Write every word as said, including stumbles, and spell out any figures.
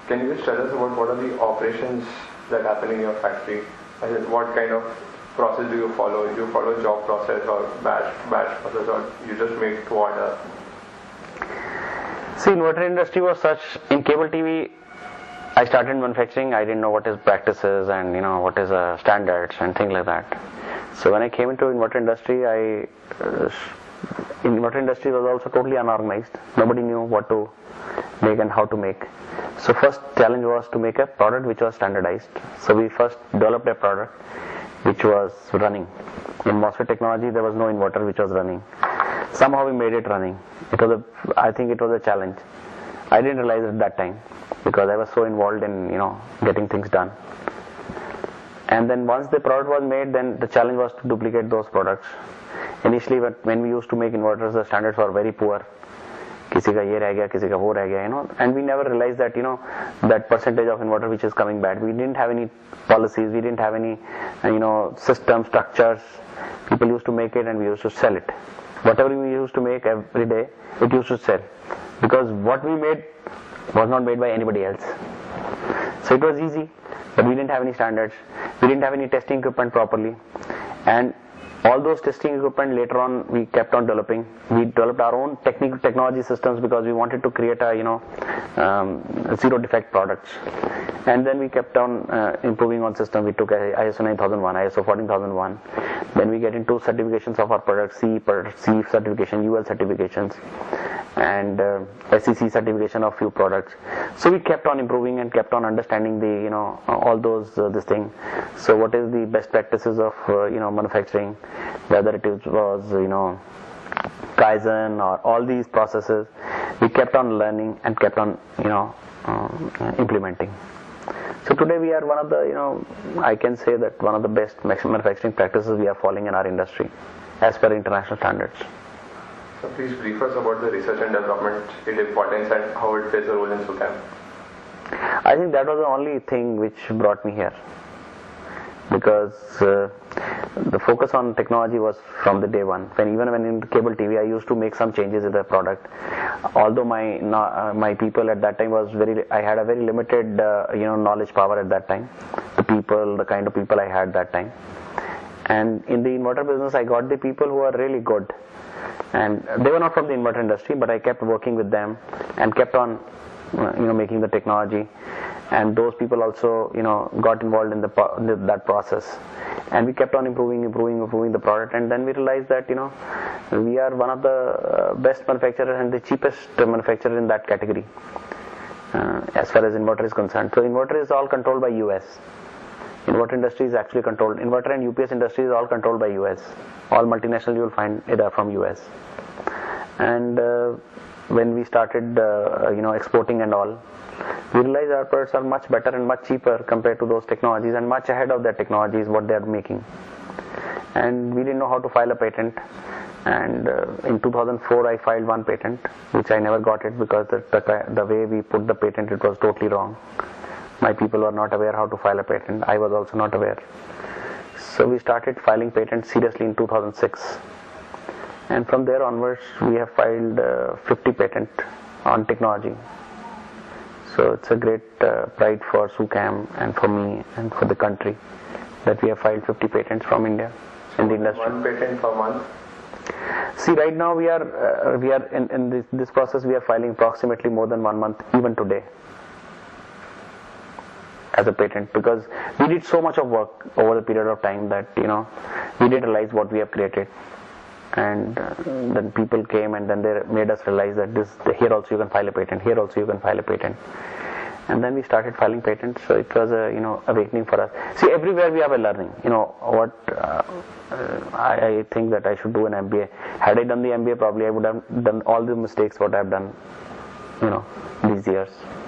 can you just tell us about what are the operations that happen in your factory? As in, what kind of process do you follow? Do you follow job process or batch batch process, or you just make to order? See, inverter industry was such, in cable T V, I started manufacturing, I didn't know what is practices and you know what is uh, standards and things like that. So when I came into inverter industry, I uh, inverter industry was also totally unorganized. Nobody knew what to make and how to make. So first challenge was to make a product which was standardized. So we first developed a product which was running. In MOSFET technology there was no inverter which was running. Somehow we made it running. It was a, I think it was a challenge. I didn't realize it at that time because I was so involved in you know getting things done. And then once the product was made, then the challenge was to duplicate those products. Initially when we used to make inverters, the standards were very poor. किसी का ये रह गया, किसी का वो रह गया, you know, and we never realized that you know that percentage of inverter which is coming bad. We didn't have any policies, we didn't have any you know system structures. People used to make it and we used to sell it. Whatever we used to make every day, it used to sell because what we made was not made by anybody else. So it was easy, but we didn't have any standards. We didn't have any testing equipment properly, and all those testing equipment later on we kept on developing. We developed our own technical technology systems because we wanted to create a you know um, zero defect products, and then we kept on uh, improving on system. We took I S O nine thousand one, I S O fourteen thousand one. Then we get into certifications of our products, C C certification, U L certifications, and uh, S E C certification of few products. So we kept on improving and kept on understanding the you know all those uh, this thing. So what is the best practices of uh, you know manufacturing, whether it is, was you know Kaizen or all these processes, we kept on learning and kept on you know uh, implementing. So today we are one of the you know I can say that one of the best manufacturing practices we are following in our industry as per international standards. So please brief us about the research and development, its importance and how it plays a role in Su-kam. I think that was the only thing which brought me here, because uh, the focus on technology was from the day one. When even when in cable T V, I used to make some changes in the product. Although my uh, my people at that time was very, I had a very limited uh, you know knowledge power at that time. The people, the kind of people I had that time, and in the inverter business, I got the people who are really good, and they were not from the inverter industry, but I kept working with them and kept on uh, you know making the technology. And those people also, you know, got involved in the that process, and we kept on improving, improving, improving the product. And then we realized that, you know, we are one of the best manufacturers and the cheapest manufacturer in that category, uh, as far as inverter is concerned. So inverter is all controlled by U S. Inverter industry is actually controlled. Inverter and U P S industry is all controlled by U S. All multinational you will find either from U S. And uh, when we started, uh, you know, exporting and all, we realize our products are much better and much cheaper compared to those technologies, and much ahead of their technologies what they are making. And we didn't know how to file a patent, and uh, in two thousand four I filed one patent which I never got it because the, the, the way we put the patent, it was totally wrong. My people were not aware how to file a patent. I was also not aware. So we started filing patents seriously in two thousand six, and from there onwards we have filed uh, fifty patents on technology. So it's a great uh, pride for Su-kam and for me and for the country that we have filed fifty patents from India in the industry. One patent per month? See, right now we are uh, we are in, in this, this process we are filing approximately more than one month even today as a patent, because we did so much of work over the period of time that you know we didn't realize what we have created. And uh, then people came and then they made us realize that this here also you can file a patent, here also you can file a patent, and then we started filing patents. So it was a you know awakening for us. See, everywhere we have a learning. You know what? Uh, uh, I, I think that I should do an M B A. Had I done the M B A, probably I would have done all the mistakes what I have done. You know these years.